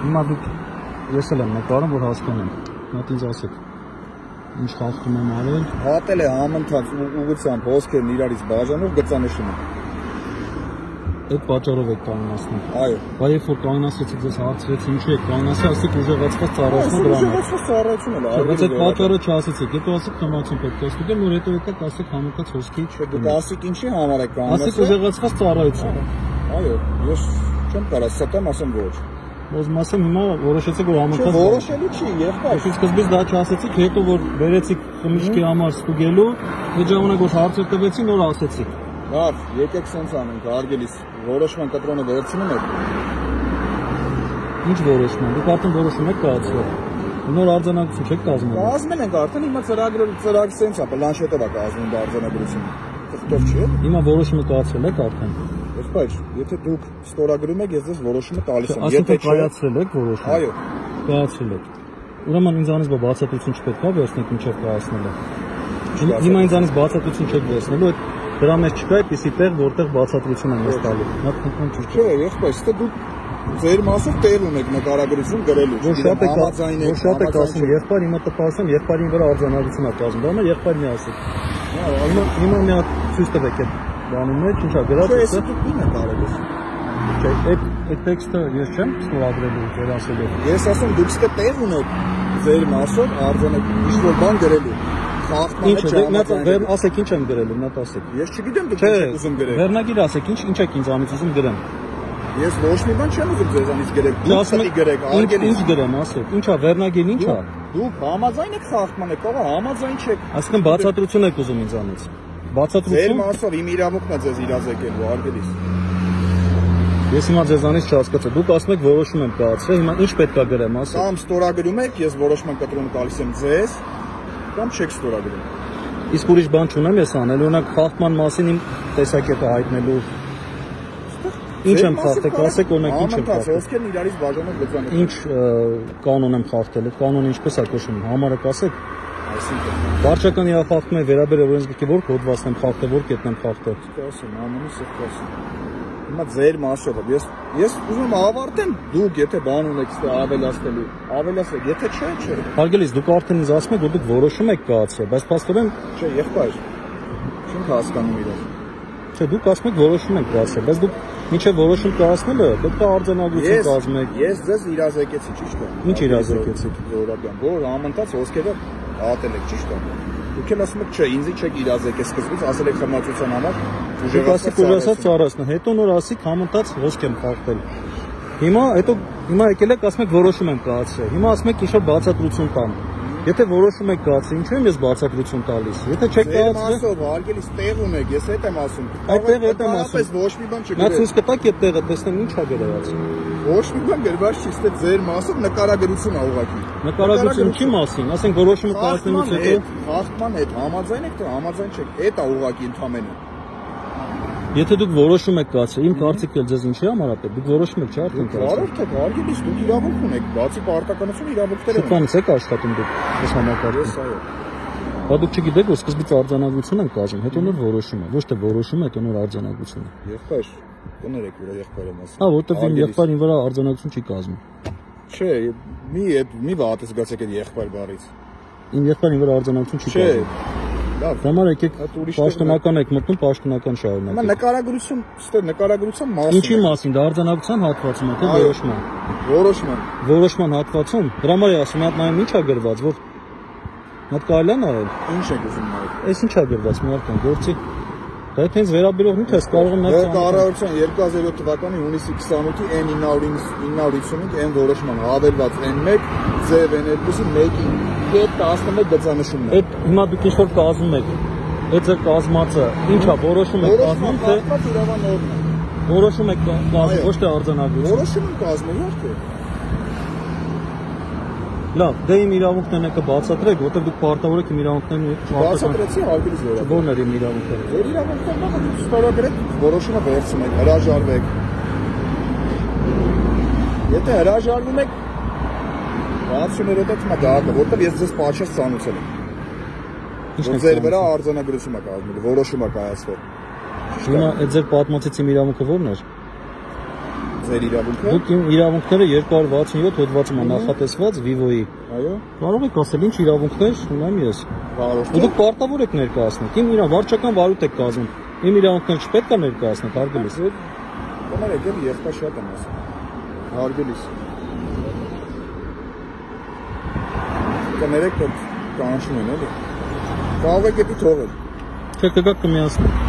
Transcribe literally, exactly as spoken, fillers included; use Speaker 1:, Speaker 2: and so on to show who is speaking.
Speaker 1: Հիմա դուք ես էլ եմ նկարում, որ հասկանամ։ Մոտ ինձ ասեք։ Ինչ խախտում եմ արել։
Speaker 2: Հատել է համընթաց ուղղությամբ հոսքերն իրարից բաժանող գծանշումը։
Speaker 1: Այդ պատճառով եք կանգնացնում։
Speaker 2: Այո։
Speaker 1: Բայց երբ որ կանգնացեցիք, ձեզ հարցրեցի ինչու եք կանգնացել, ասիք ուժեղացված ծառայությունը դրան։
Speaker 2: Ուժեղացված ծառայությունն է։
Speaker 1: Բայց այդ պատճառը չասեցիք, հետո ասիք խմացում պետք է ստուգեմ, որ հետո եկեք ասեք համընթաց հոսքի։
Speaker 2: Չէ, դուք ասիք ինչի համար եք կանգնացել։
Speaker 1: Ասիք ուժեղացված ծառայություն։
Speaker 2: Այո, ես չեմ կարող ստեմ ասեմ ոչ։
Speaker 1: Ոզմ ասեմ հիմա որոշեցիք որ համընթաց
Speaker 2: որոշելու չի, եղբայր։
Speaker 1: Իսկ սկզբից դա չասեցիք, հետո որ վերեցիք խմիչքի համար ստուգելու, այդ ժամանակ որ հարցեր տվեցի, նոր ասեցիք։
Speaker 2: Լավ, եկեք սենց անենք, հարգելիս, որոշման կտրոնը վերցնում եք։
Speaker 1: Ինչ որոշման, դուք արդեն որոշում եք կայացրել։ Նոր արձանագրություն չեք կազմել։
Speaker 2: Կազմել ենք արդեն, հիմա ծրագրը ծրագ սենց է, պլանշետով է կազմում դա արձանագրությունը։ Թղթով չի էլ։
Speaker 1: Հիմա որոշումը կայացրել եք արդեն։
Speaker 2: Եղբայր, եթե դուք ստորագրում եք, ես ձեզ որոշումը տալիս եմ։
Speaker 1: Եթե կայացրել եք որոշումը։
Speaker 2: Այո։
Speaker 1: Կայացրել եք։ Ուրեմն ինձանից բացատրություն չպետք է վերցնեք մինչև կայացնելը։ Հիմա ինձանից բացատրություն չեք վերցնելու, այդ դրա մեջ չկա այդպիսի տեղ, որտեղ բացատրություն եմ ես տալու։
Speaker 2: Չէ, եղբայր, ստե դուք ձեր մասով տեղ ունեք նկարագրություն գրելու։
Speaker 1: Որ շատ եք որ շատ եք ասում, եղբայր հիմա տպասեմ, եղբայրին վրա արձանագրություն է կազմում, դա մը եղբայրն է ասում։ Հիմա հիմա մի հատ ցույց տվեք այդ բանում մեջ, ինչա գրած է։
Speaker 2: Չէ, դուք ին եք արել։
Speaker 1: Չէ, այդ այդ տեքստը ես չեմ ստորագրելու, վերասելու։
Speaker 2: Ես ասում դուք ստե տեղ ունեք ձեր մասով արձանագրել, ինչ-որ բան գրելու։
Speaker 1: Ինչ է, նա ասեք ինչ եմ գրելու, նա ասեք։
Speaker 2: Ես չգիտեմ դուք ինչ եք ուզում գրել։
Speaker 1: Վերնագիր ասեք, ինչ ինչ եք ինձանից ուզում գրեմ։
Speaker 2: Ես ոչ մի բան չեմ ուզում ձեզանից գրել։ Դուք ստի գրեք, արգելից։
Speaker 1: Ինչ գրեմ, ասեք։ Ինչա, վերնագիրն ինչա։
Speaker 2: Դուք համաձայն եք խախտման եք, ով համաձայն չեք։
Speaker 1: Այսինքն բացատրություն եք ուզում ինձանից։ Բացատրություն։
Speaker 2: Ձեր մասով իմ իրավունքն է ձեզ իրազեկելու, արգելից։
Speaker 1: Ես հիմա ձեզանից չհասկացա։ Դուք ասում եք որոշում եմ կայացրել, հիմա ինչ պետք է գրեմ, ասեք։
Speaker 2: Կամ ստորագրում եք, ես որոշման կտրոնը տալիս եմ ձեզ, կամ չեք ստորագրում։
Speaker 1: Իսկ ուրիշ բան չունեմ ես անել, օրինակ խախտման մասին իմ տեսակետը հայտնելու։ Ինչ եմ խախտել, ասեք օրինակ ինչ եմ խախտել։
Speaker 2: Հոսքերն իրարից բաժանող գծանշում։
Speaker 1: Ինչ կանոն եմ խախտել, այդ կանոնը ինչպես է կոչվում, համարը կասեք։
Speaker 2: Այսինքն
Speaker 1: վարչական իրավախախտումը վերաբերող օրենսգրքի որ հոդվածն եմ խախտել, որ կետն եմ խախտել։
Speaker 2: Ասում, ամենը սրտասում։ Հիմա ձեր մասով ես ես ուզում եմ ավարտեմ, դուք եթե բան ունեք ստե ավելացնելու, ավելացեք, եթե չէ, չէ։
Speaker 1: Հարգելից, դուք արդեն ինձ ասում եք, որ դուք որոշում եք կայացրել, բայց փաստորեն
Speaker 2: չէ, եղբայր։ Չեմ հասկանում իրար։
Speaker 1: Չէ, դուք ասում եք որոշում եք կայացրել, բայց դուք մինչև որոշում կայացնելը պետք է արձանագրություն կազմեք։
Speaker 2: Ես ձեզ իրազեկեցի, ճիշտ է։
Speaker 1: Ինչ իրազեկեցիք։
Speaker 2: Զորաբյան, որ համընթաց հոսքերը ատել եք, ճիշտ է։ Դուք էլ ասում եք, չէ, ինձ չեք իրազեկել սկզբից, ասել եք խմացության համար,
Speaker 1: ուժեղացած ծառայություն, հետո նոր ասիք համընթաց հոսք եմ խախտել։ Հիմա հետո հիմա եկել եք ասում եք որոշում եմ կայացրել։ Հիմա ասում եք ինչ-որ բացատրություն տամ։ Եթե որոշում եք կայացրել, ինչու եմ ես բացատրություն տալիս։ Եթե չեք կայացրել,
Speaker 2: մասով հարգելիս տեղ ունեք, ես հետ եմ ասում։
Speaker 1: Այդ տեղը հետ եմ ասում։
Speaker 2: Ոչ մի բան չգրել։
Speaker 1: Նա ցույց կտակ այդ տեղը, տեսնեմ ինչ է գրված։
Speaker 2: Ոչ մի բան գրված չի, ստե ձեր մասով նկարագրություն ա ուղղակի։
Speaker 1: Նկարագրություն ինչի մասին, ասենք որոշումը կայացնելուց հետո
Speaker 2: խախտման հետ համաձայն եք, թե համաձայն չեք։ Էդ ա ուղղակի ընդամենը։
Speaker 1: Եթե դուք որոշում եք կայացրել, իմ կարծիքն էլ ձեզ ինչի համար է, դուք որոշում եք, չէ՞ արդեն կայացրել։
Speaker 2: Բարով թե հարգելիս դուք իրավունք ունեք, բացի պարտականություն իրավունքներ ունեք։
Speaker 1: Շուտվանից եք աշխատում դուք այս համակարգում։
Speaker 2: Ես այո։
Speaker 1: Բա դուք չգիտեք, որ սկզբից արձանագրություն են կազմում, հետո նոր որոշում է, ոչ թե որոշում է, հետո նոր արձանագրություն է։
Speaker 2: Եղբայր, կներեք, որ եղբայրը մասը։
Speaker 1: Հա, որտեղ իմ եղբայրին վրա արձանագրություն չի կազմում։
Speaker 2: Չէ, մի այդ մի վատես գացեք այդ եղբայր բառից։
Speaker 1: Իմ եղբայրին վրա արձանագրություն չի կազմում։
Speaker 2: Լավ։
Speaker 1: Համար եկեք պաշտոնական եք մտնում, պաշտոնական շարունակեք։
Speaker 2: Հիմա նկարագրություն, ստե նկարագրության մասը։
Speaker 1: Ինչի մասին, դա արձանագրության հատվածում է, թե որոշման։
Speaker 2: Որոշման։
Speaker 1: Որոշման հատվածում։ Դրա համար ասում եմ, նայեմ ինչ է գրված, որ Մոտ կարելի է նայել։
Speaker 2: Ինչ եք ուզում նայել։
Speaker 1: Էս ինչ է գրված մի արդեն գործի։ Դա հենց վերաբերող նյութ է, կարող եմ նաև
Speaker 2: կառավարության երկու հազար յոթ թվականի հունիսի քսանութի N ինը հինգսունհինգ N որոշման հավելված N մեկ Z N երկուսի մեկի կետ տասնմեկ գծանշումն է։
Speaker 1: Այդ հիմա դուք ինչ որ կազմում եք։ Այդ ձեր կազմածը ինչ է, որոշում եք կազմում, թե որոշում եք կազմում, ոչ թե արձանագրություն։
Speaker 2: Որոշում եք կազմում, իհարկե։
Speaker 1: Լավ, դե իմ իրավունքներն եկը բացատրեք, որտեղ դուք պարտավոր եք իմ իրավունքներն
Speaker 2: բացատրեցի հարգելի զորավար։
Speaker 1: Ո՞րն է իմ իրավունքները։
Speaker 2: Ձեր իրավունքներն դուք ստորագրեք, որոշումը վերցնեք, հրաժարվեք։ Եթե հրաժարվում եք, բացումները դա թվում է դառնա, որտեղ ես ձեզ պատշաճ ցանուցել եմ։ Ինչ ձեր վրա արձանագրություն ա կազմել, որոշում ա կայացվել։
Speaker 1: Հիմա այդ ձեր պատմածից իմ իրավունքը ո՞րն էր։
Speaker 2: ձեր իրավունքը։
Speaker 1: Դուք իմ իրավունքները երկու հարյուր վաթսունյոթ հոդվածում է նախատեսված Vivo-ի։
Speaker 2: Այո։
Speaker 1: Կարող եք ասել ինչ իրավունքներ ունեմ ես։
Speaker 2: Բարոյ։
Speaker 1: Ու դուք պարտավոր եք ներկայացնել։ Իմ իրա վարչական վարույթ եք կազմում։ Իմ իրավունքները չպետք է ներկայացնել, հարգելիս։
Speaker 2: Կոմար եկել եղբայր շատ եմ ասում։ Հարգելիս։ Կներեք, որ կանչում են էլի։ Կարող եք էդի թողել։
Speaker 1: Չէ, կգաք կմիացնենք։